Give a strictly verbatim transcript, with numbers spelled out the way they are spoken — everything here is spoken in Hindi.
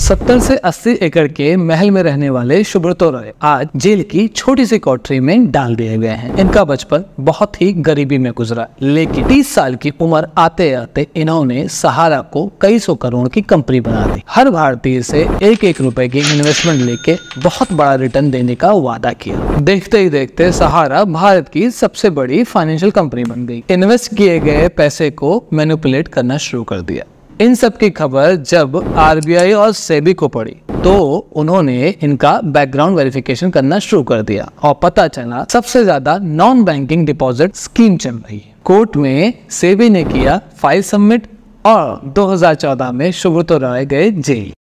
सत्तर से अस्सी एकड़ के महल में रहने वाले सुब्रतो रॉय आज जेल की छोटी सी कोठरी में डाल दिए गए हैं। इनका बचपन बहुत ही गरीबी में गुजरा, लेकिन तीस साल की उम्र आते आते इन्होंने सहारा को कई सौ करोड़ की कंपनी बना दी। हर भारतीय से एक एक रुपए की इन्वेस्टमेंट लेके बहुत बड़ा रिटर्न देने का वादा किया। देखते ही देखते सहारा भारत की सबसे बड़ी फाइनेंशियल कंपनी बन गई। इन्वेस्ट किए गए पैसे को मैनिपुलेट करना शुरू कर दिया। इन सब की खबर जब आरबीआई और सेबी को पड़ी तो उन्होंने इनका बैकग्राउंड वेरिफिकेशन करना शुरू कर दिया और पता चला सबसे ज्यादा नॉन बैंकिंग डिपॉजिट स्कीम चल रही है। कोर्ट में सेबी ने किया फाइल सबमिट और दो हज़ार चौदह में सुब्रतो रॉय गए जेल।